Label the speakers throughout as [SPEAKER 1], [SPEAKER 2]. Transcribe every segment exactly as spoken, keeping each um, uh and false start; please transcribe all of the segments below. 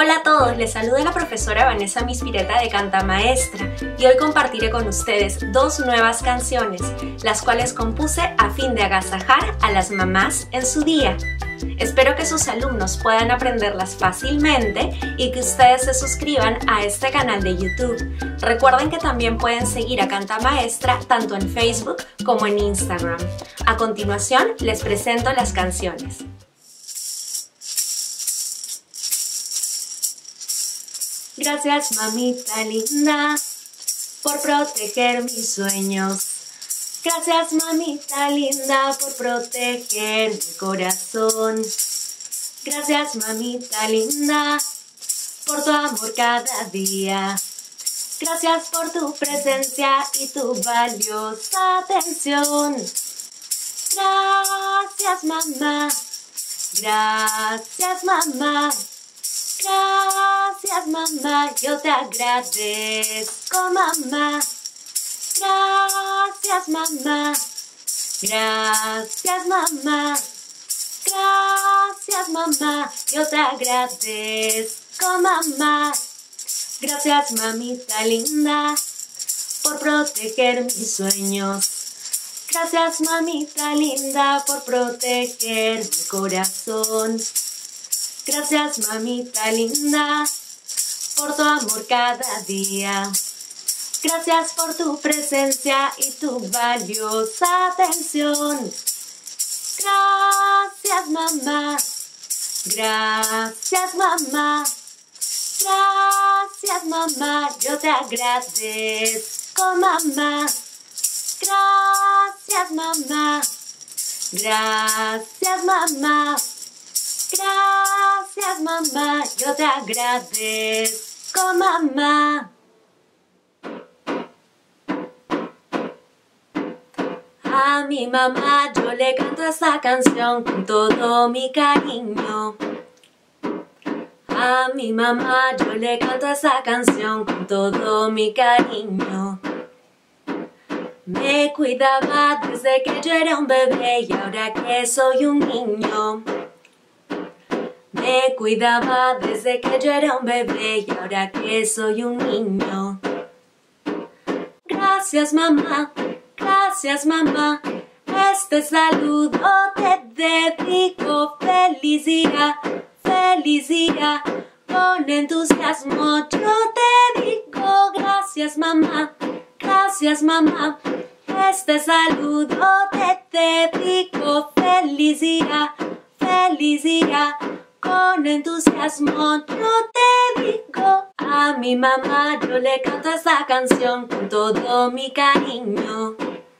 [SPEAKER 1] Hola a todos, les saluda la profesora Vanessa Mispireta de Canta Maestra y hoy compartiré con ustedes dos nuevas canciones, las cuales compuse a fin de agasajar a las mamás en su día. Espero que sus alumnos puedan aprenderlas fácilmente y que ustedes se suscriban a este canal de YouTube. Recuerden que también pueden seguir a Canta Maestra tanto en Facebook como en Instagram. A continuación les presento las canciones. Gracias, mamita linda, por proteger mis sueños. Gracias, mamita linda, por proteger mi corazón. Gracias, mamita linda, por tu amor cada día. Gracias por tu presencia y tu valiosa atención. Gracias, mamá. Gracias, mamá. Gracias, mamá, yo te agradezco, mamá. Gracias, mamá. Gracias, mamá. Gracias, mamá, yo te agradezco, mamá. Gracias, mamita linda, por proteger mis sueños. Gracias, mamita linda, por proteger mi corazón. Gracias, mamita linda, por tu amor cada día. Gracias por tu presencia y tu valiosa atención. Gracias, mamá. Gracias, mamá. Gracias, mamá. Yo te agradezco, mamá. Gracias, mamá. Gracias, mamá. Gracias, mamá, yo te agradezco, mamá. A mi mamá yo le canto esta canción con todo mi cariño. A mi mamá yo le canto esta canción con todo mi cariño. Me cuidaba desde que yo era un bebé y ahora que soy un niño. Me cuidaba desde que yo era un bebé y ahora que soy un niño. Gracias, mamá, gracias, mamá. Este saludo te dedico. Feliz día, feliz día. Con entusiasmo yo te digo gracias, mamá, gracias, mamá. Este saludo te dedico. Feliz día, feliz día. Con entusiasmo yo te digo. A mi mamá yo le canto esta canción con todo mi cariño.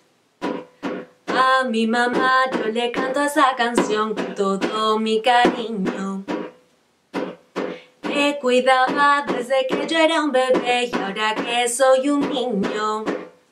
[SPEAKER 1] A mi mamá yo le canto esta canción con todo mi cariño. Me cuidaba desde que yo era un bebé y ahora que soy un niño.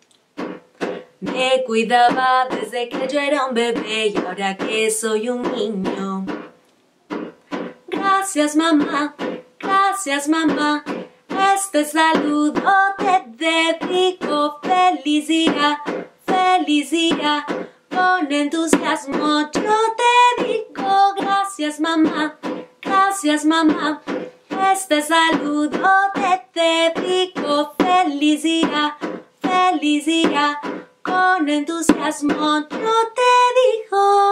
[SPEAKER 1] Me cuidaba desde que yo era un bebé y ahora que soy un niño. Gracias, mamá, gracias, mamá. Este saludo te dedico. Feliz día, feliz día. Con entusiasmo yo te digo gracias, mamá, gracias, mamá. Este saludo te dedico. Feliz día, feliz día. Con entusiasmo yo te digo.